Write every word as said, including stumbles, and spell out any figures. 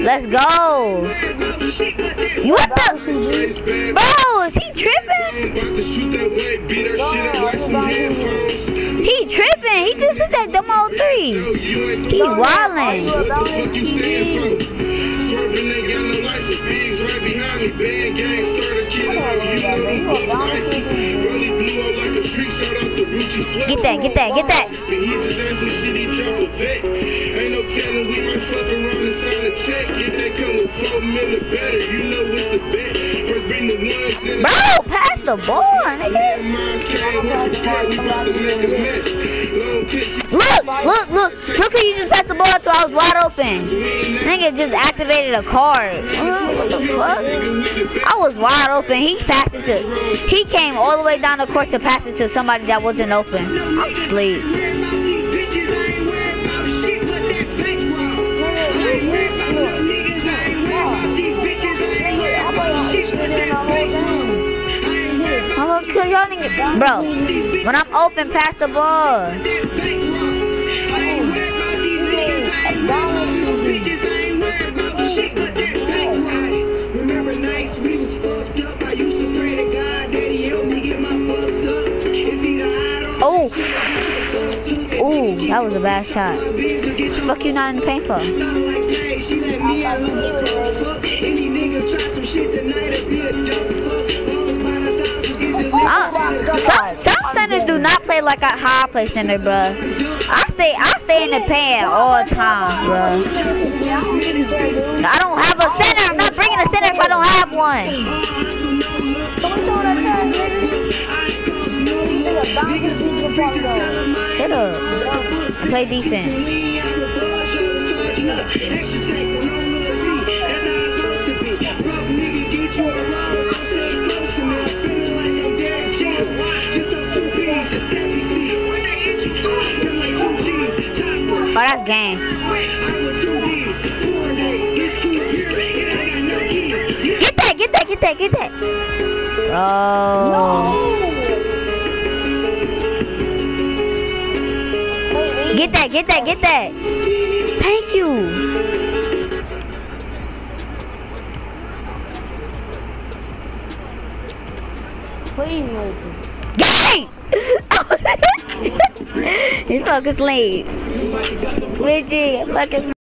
Let's go. You what the? Bro, is he tripping? He tripping. He just hit that dumb old three. He wildin'. Get that, get that, get that. Ain't no telling we might fuck around and sign a check. If they come with four mil or better, you know it's a bet. First bring the ones, then bro, pass the ball, nigga. Look, look, look, look who you just passed the ball to. I was wide open. Nigga just activated a card. What the fuck? I was wide open. He passed it to, he came all the way down the court to pass it to somebody that wasn't open. I'm asleep. Cause y'all niggas, bro, when I'm open, pass the ball. Oh, ooh, that was a bad shot. Fuck you not in the paint for? Uh, some, some centers do not play like a high play center, bro. I stay, I stay in the paint all the time, bro. I don't have a center. I'm not bringing a center if I don't have one. Shut up. I play defense. Oh, that's game. Get that, get that, get that, get that. Bro. Get that, get that, get that. Thank you. Please, gang! He's fucking asleep. Richie, fucking.